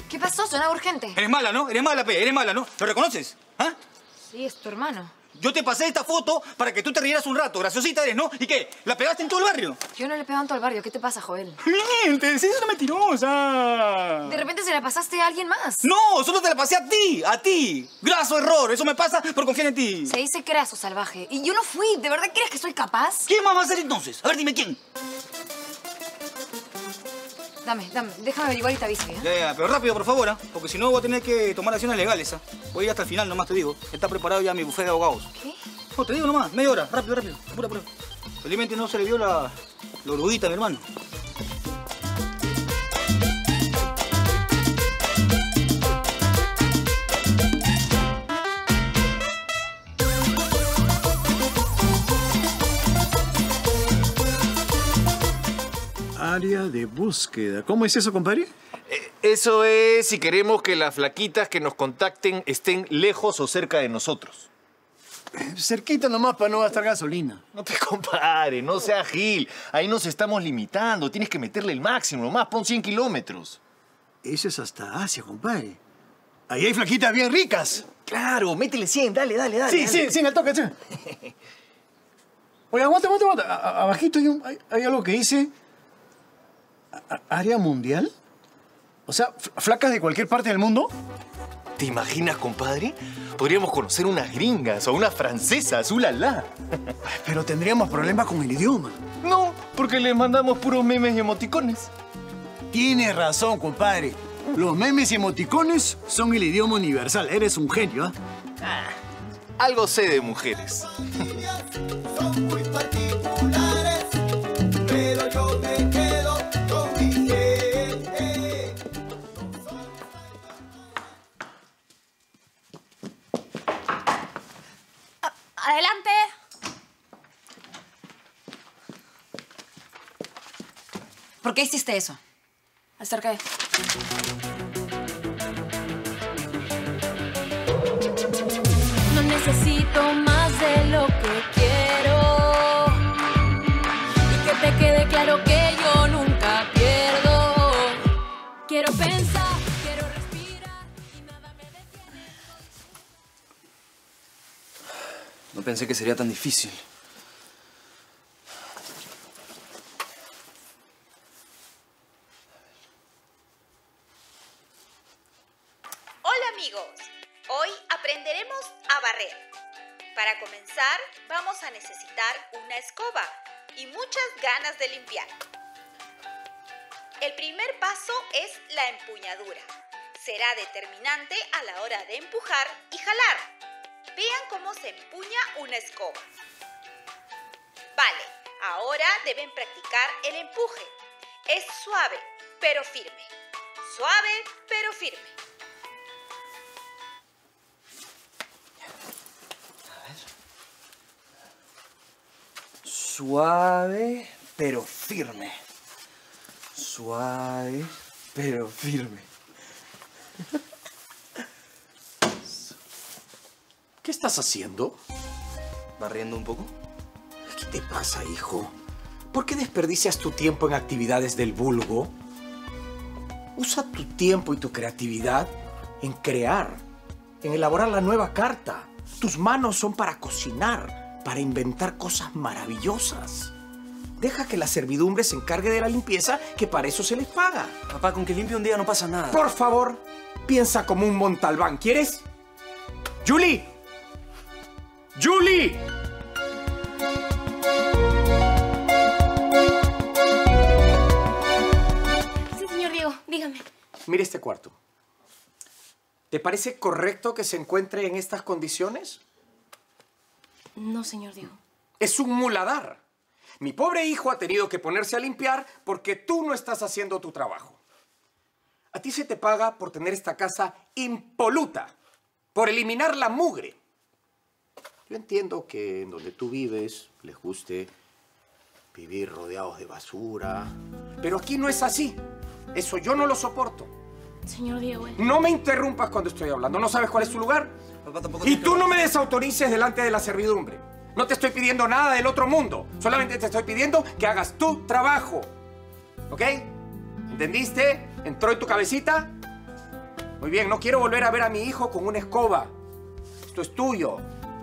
¿Qué pasó? Sonaba urgente. Eres mala, ¿no? Eres mala, pe. Eres mala, ¿no? ¿Lo reconoces? ¿Ah? Sí, es tu hermano. Yo te pasé esta foto para que tú te rieras un rato. Graciosita eres, ¿no? ¿Y qué? ¿La pegaste en todo el barrio? Yo no le pegado en todo el barrio. ¿Qué te pasa, Joel? ¡Mientes! ¡Es una mentirosa! De repente se la pasaste a alguien más. ¡No! ¡Solo te la pasé a ti! ¡A ti! ¡Graso error! Eso me pasa por confiar en ti. Se dice craso, salvaje. Y yo no fui. ¿De verdad crees que soy capaz? ¿Quién más va a ser entonces? A ver, dime quién. Dame. Déjame averiguar y te aviso, ¿ya? Ya, pero rápido, por favor, ¿ah? Porque si no voy a tener que tomar acciones legales, ¿ah? Voy a ir hasta el final, nomás te digo. Está preparado ya mi bufete de abogados. ¿Qué? No, te digo nomás, media hora. Rápido. Apura. Felizmente no se le vio la oruguita a mi hermano. Área de búsqueda. ¿Cómo es eso, compadre? Eso es si queremos que las flaquitas que nos contacten estén lejos o cerca de nosotros. Cerquita nomás para no gastar gasolina. No te compares, no seas gil. Ahí nos estamos limitando. Tienes que meterle el máximo nomás. Pon 100 kilómetros. Eso es hasta Asia, compadre. Ahí hay flaquitas bien ricas. Claro, métele 100. Dale. Sí, 100 al toque, sí. Oye, aguanta. Abajito hay algo que dice... ¿Área mundial? O sea, ¿flacas de cualquier parte del mundo? ¿Te imaginas, compadre? Podríamos conocer unas gringas o unas francesas, ¡ulala! Pero tendríamos problemas con el idioma. No, porque les mandamos puros memes y emoticones. Tienes razón, compadre. Los memes y emoticones son el idioma universal. Eres un genio, ¿ah? Algo sé de mujeres. Son muy particulares, pero yo me quedo con mi gente. ¡Adelante! ¿Por qué hiciste eso? Acerca de... No necesito más de lo que quiero. Y que te quede claro que yo nunca pierdo. Quiero pensar, quiero respirar y nada me detiene. No pensé que sería tan difícil. Hola amigos, hoy aprenderemos a barrer. Para comenzar vamos a necesitar una escoba y muchas ganas de limpiar. El primer paso es la empuñadura. Será determinante a la hora de empujar y jalar. Vean cómo se empuña una escoba. Vale, ahora deben practicar el empuje. Es suave, pero firme. Suave, pero firme. Suave, pero firme. Suave, pero firme. ¿Qué estás haciendo? ¿Barriendo un poco? ¿Qué te pasa, hijo? ¿Por qué desperdicias tu tiempo en actividades del vulgo? Usa tu tiempo y tu creatividad en crear, en elaborar la nueva carta. Tus manos son para cocinar, para inventar cosas maravillosas. Deja que la servidumbre se encargue de la limpieza, que para eso se les paga. Papá, con que limpie un día no pasa nada. Por favor, piensa como un Montalbán. ¿Quieres? ¡Julie! ¡Julie! Sí, señor Diego, dígame. Mire este cuarto. ¿Te parece correcto que se encuentre en estas condiciones? No, señor Diego. Es un muladar. Mi pobre hijo ha tenido que ponerse a limpiar porque tú no estás haciendo tu trabajo. A ti se te paga por tener esta casa impoluta, por eliminar la mugre. Yo entiendo que en donde tú vives les guste vivir rodeados de basura, pero aquí no es así. Eso yo no lo soporto. Señor Diego, No me interrumpas cuando estoy hablando. ¿No sabes cuál es tu lugar? Papá, tampoco Y tú no me desautorices delante de la servidumbre. No te estoy pidiendo nada del otro mundo. Solamente te estoy pidiendo que hagas tu trabajo. ¿Ok? ¿Entendiste? ¿Entró en tu cabecita? Muy bien, no quiero volver a ver a mi hijo con una escoba. Esto es tuyo.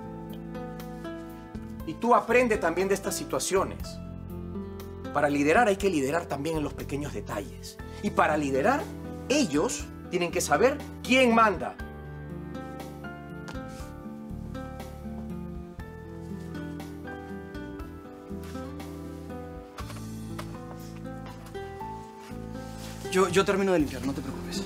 Y tú aprende también de estas situaciones. Para liderar hay que liderar también en los pequeños detalles. Y para liderar, ellos tienen que saber quién manda. Yo termino de limpiar, no te preocupes.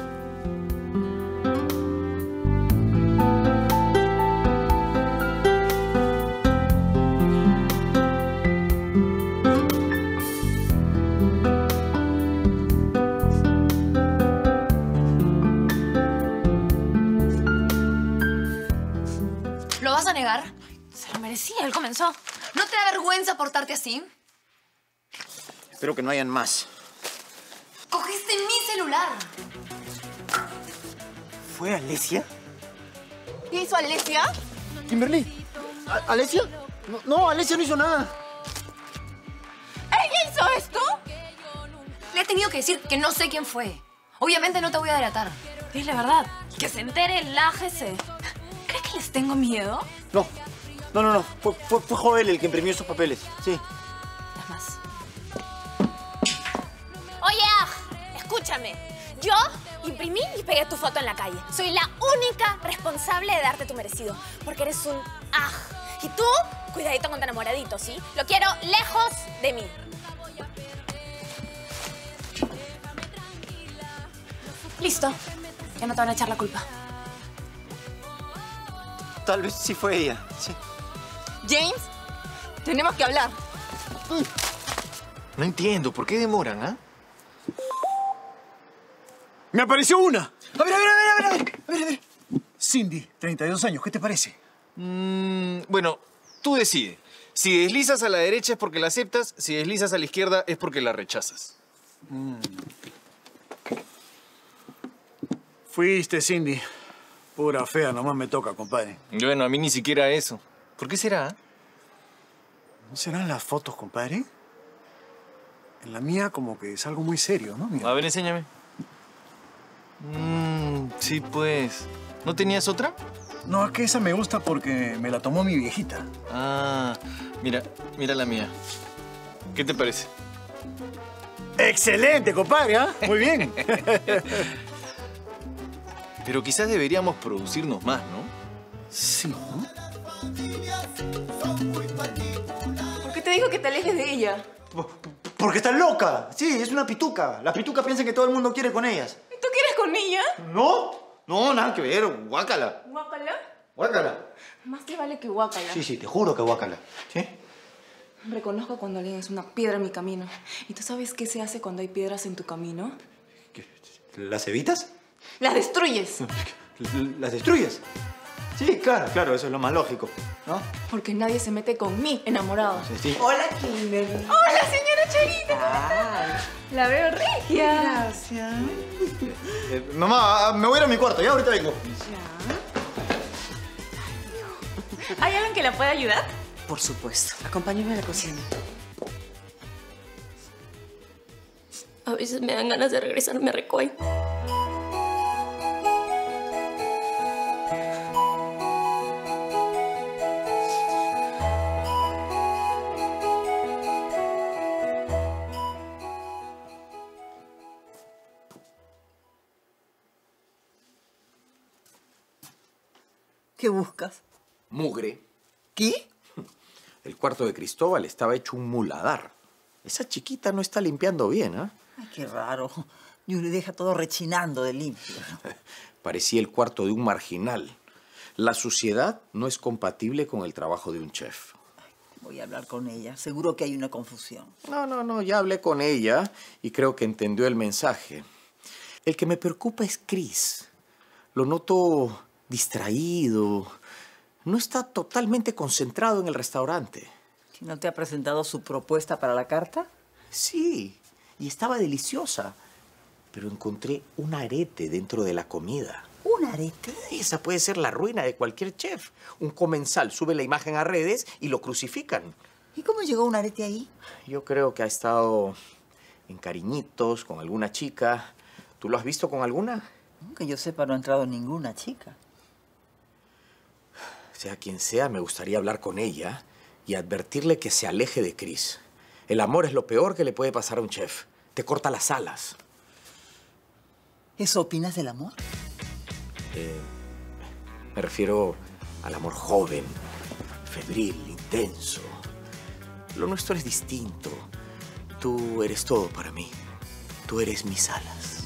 ¿Lo vas a negar? Se lo merecía, él comenzó. ¿No te da vergüenza portarte así? Espero que no hayan más. Cogiste mi celular. ¿Fue Alesia? ¿Qué hizo Alesia? ¿Kimberly? ¿Alesia? No, Alesia no hizo nada. ¿Ella hizo esto? Le he tenido que decir que no sé quién fue. Obviamente no te voy a delatar. Es la verdad. Que se entere el AGC. ¿Crees que les tengo miedo? No. Fue Joel el que imprimió esos papeles. Sí. Es más. Oye, escúchame. Yo imprimí y pegué tu foto en la calle. Soy la única responsable de darte tu merecido. Porque eres un Y tú, cuidadito con tu enamoradito, ¿sí? Lo quiero lejos de mí. Listo. Ya no te van a echar la culpa. Tal vez sí fue ella, sí. James, tenemos que hablar. No entiendo, ¿por qué demoran, ah? ¡Me apareció una! A ver. Cindy, 32 años, ¿qué te parece? Bueno, tú decides. Si deslizas a la derecha es porque la aceptas, si deslizas a la izquierda es porque la rechazas. Fuiste, Cindy. Pura fea, nomás me toca, compadre. Bueno, a mí ni siquiera eso. ¿Por qué será? ¿No serán las fotos, compadre? En la mía como que es algo muy serio, ¿no? Mira. A ver, enséñame. Sí, pues. ¿No tenías otra? No, es que esa me gusta porque me la tomó mi viejita. Ah, mira la mía. ¿Qué te parece? ¡Excelente, compadre! ¿Ah? Muy bien. Pero quizás deberíamos producirnos más, ¿no? Sí, ¿no? ¿Por qué te dijo que te alejes de ella? Porque está loca. Sí, es una pituca. Las pitucas piensan que todo el mundo quiere con ellas. ¿Y tú quieres con ella? No, nada que ver. Guácala. ¿Guácala? Guácala. Más te vale que guácala. Sí, te juro que guácala. ¿Sí? Reconozco cuando alguien es una piedra en mi camino. ¿Y tú sabes qué se hace cuando hay piedras en tu camino? ¿Las evitas? ¡Las destruyes! ¿Las destruyes? Sí, claro, eso es lo más lógico, ¿no? Porque nadie se mete con mí, enamorado. Sí. Hola, Kimberly. ¡Hola, señora Charita! La veo regia. Gracias. Mamá, me voy a ir a mi cuarto, ya ahorita vengo. ¿Hay alguien que la pueda ayudar? Por supuesto. Acompáñame a la cocina. A veces me dan ganas de regresarme a Recoy. ¿Qué buscas? Mugre. ¿Qué? El cuarto de Cristóbal estaba hecho un muladar. Esa chiquita no está limpiando bien, ¿ah? Ay, qué raro. Yuri deja todo rechinando de limpio. Parecía el cuarto de un marginal. La suciedad no es compatible con el trabajo de un chef. Voy a hablar con ella. Seguro que hay una confusión. No, ya hablé con ella y creo que entendió el mensaje. El que me preocupa es Chris. Lo noto distraído. No está totalmente concentrado en el restaurante. ¿No te ha presentado su propuesta para la carta? Sí, y estaba deliciosa. Pero encontré un arete dentro de la comida. ¿Un arete? Esa puede ser la ruina de cualquier chef. Un comensal sube la imagen a redes y lo crucifican. ¿Y cómo llegó un arete ahí? Yo creo que ha estado en cariñitos con alguna chica. ¿Tú lo has visto con alguna? Que yo sepa, no ha entrado ninguna chica. Sea quien sea, me gustaría hablar con ella y advertirle que se aleje de Chris. El amor es lo peor que le puede pasar a un chef. Te corta las alas. ¿Eso opinas del amor? Me refiero al amor joven, febril, intenso. Lo nuestro es distinto. Tú eres todo para mí. Tú eres mis alas.